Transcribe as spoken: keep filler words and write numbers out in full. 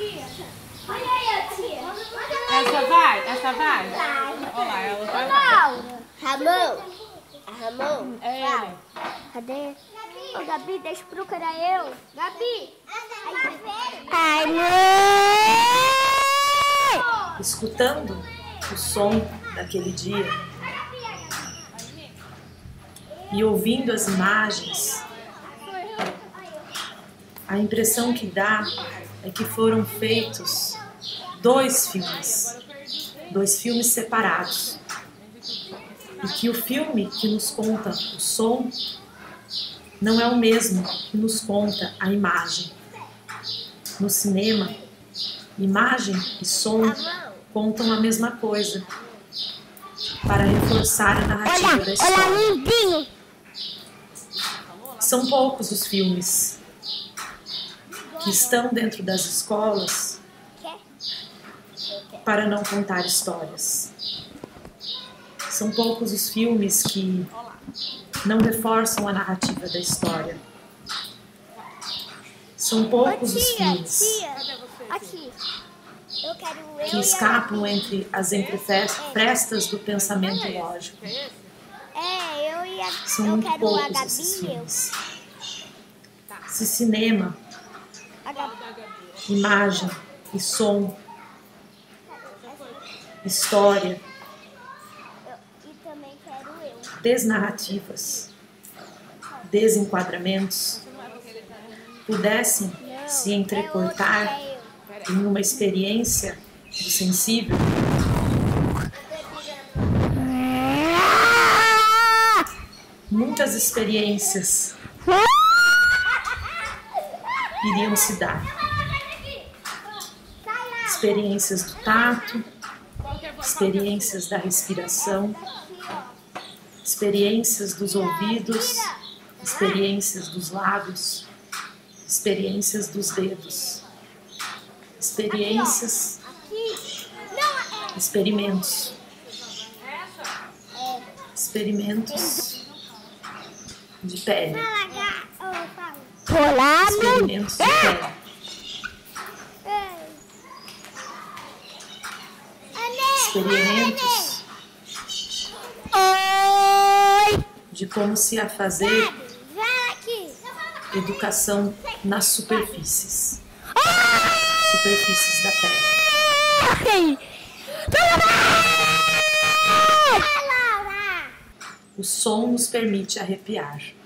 Olha aí, tia. Essa vai? Essa vai? Olha lá, ela vai. Ramon. Ramon. É ele. Cadê? Ô, Gabi, deixa eu procurar eu. Gabi. Ai, mãe! Escutando o som daquele dia e ouvindo as imagens, a impressão que dá é que foram feitos dois filmes, dois filmes separados, e que o filme que nos conta o som não é o mesmo que nos conta a imagem. No cinema, imagem e som contam a mesma coisa para reforçar a narrativa Olha, da história. olha, lindinho! São poucos os filmes que estão dentro das escolas para não contar histórias. São poucos os filmes que não reforçam a narrativa da história. São poucos os filmes Aqui. Eu quero eu que escapam entre as entrefrestas do pensamento lógico. É, eu e a... São eu muito quero a poucos Gabi esses e eu. filmes. Se cinema, A Gabi. imagem e som, história, Eu, e também quero eu. desnarrativas, desenquadramentos pudessem se entrecortar em uma experiência do sensível, muitas experiências iriam se dar. Experiências do tato, experiências da respiração, experiências dos ouvidos, experiências dos lábios, experiências dos dedos, experiências, experimentos, experimentos de pele, Olá, experimentos de pele. Experimentos oi! de como se a fazer educação nas superfícies, superfícies da pele. O som nos permite arrepiar.